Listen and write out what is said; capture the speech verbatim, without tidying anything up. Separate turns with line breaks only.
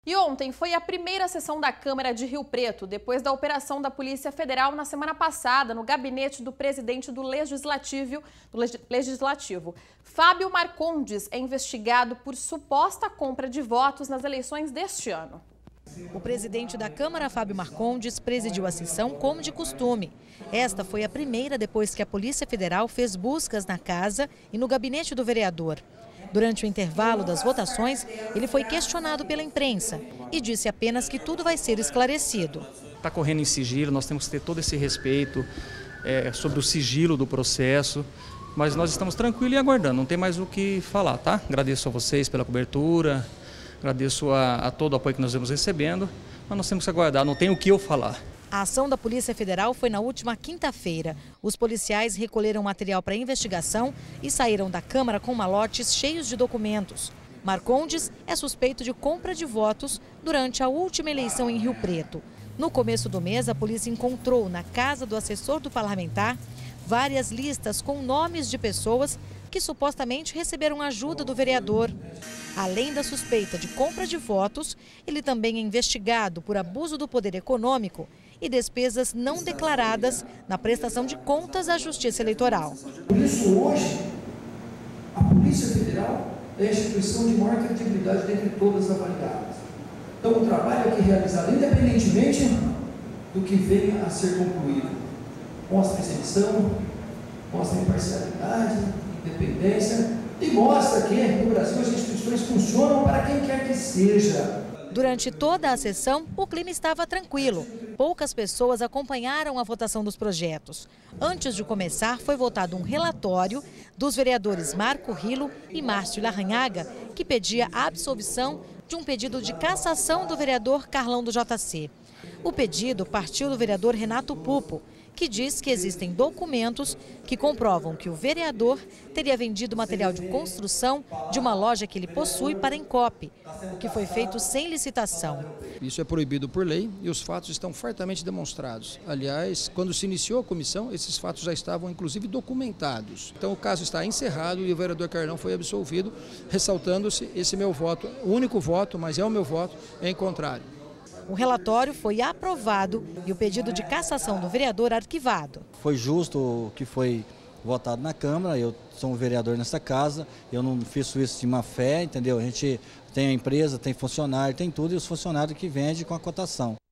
E ontem foi a primeira sessão da Câmara de Rio Preto, depois da operação da Polícia Federal na semana passada, no gabinete do presidente do Legislativo, do Legislativo. Fábio Marcondes é investigado por suposta compra de votos nas eleições deste ano.
O presidente da Câmara, Fábio Marcondes, presidiu a sessão como de costume. Esta foi a primeira depois que a Polícia Federal fez buscas na casa e no gabinete do vereador. Durante o intervalo das votações, ele foi questionado pela imprensa e disse apenas que tudo vai ser esclarecido.
Está correndo em sigilo, nós temos que ter todo esse respeito é, sobre o sigilo do processo, mas nós estamos tranquilos e aguardando, não tem mais o que falar, tá? Agradeço a vocês pela cobertura, agradeço a, a todo o apoio que nós estamos recebendo, mas nós temos que aguardar, não tem o que eu falar.
A ação da Polícia Federal foi na última quinta-feira. Os policiais recolheram material para investigação e saíram da Câmara com malotes cheios de documentos. Marcondes é suspeito de compra de votos durante a última eleição em Rio Preto. No começo do mês, a polícia encontrou na casa do assessor do parlamentar várias listas com nomes de pessoas que supostamente receberam ajuda do vereador. Além da suspeita de compra de votos, ele também é investigado por abuso do poder econômico e despesas não declaradas na prestação de contas à Justiça Eleitoral.
Por isso, hoje, a Polícia Federal é a instituição de maior credibilidade dentre todas as avaliadas. Então, o trabalho aqui realizado, independentemente do que venha a ser concluído, mostra isenção, mostra imparcialidade, independência e mostra que no Brasil as instituições funcionam para quem quer que seja.
Durante toda a sessão, o clima estava tranquilo. Poucas pessoas acompanharam a votação dos projetos. Antes de começar, foi votado um relatório dos vereadores Marco Rilo e Márcio Larranhaga, que pedia a absolvição de um pedido de cassação do vereador Carlão do J C. O pedido partiu do vereador Renato Pupo, que diz que existem documentos que comprovam que o vereador teria vendido material de construção de uma loja que ele possui para Encope, o que foi feito sem licitação.
Isso é proibido por lei e os fatos estão fartamente demonstrados. Aliás, quando se iniciou a comissão, esses fatos já estavam inclusive documentados. Então o caso está encerrado e o vereador Carlão foi absolvido, ressaltando-se esse meu voto, o único voto, mas é o meu voto, é em contrário.
O relatório foi aprovado e o pedido de cassação do vereador arquivado.
Foi justo o que foi votado na Câmara, eu sou um vereador nessa casa, eu não fiz isso de má fé, entendeu? A gente tem a empresa, tem funcionário, tem tudo, e os funcionários que vendem com a cotação.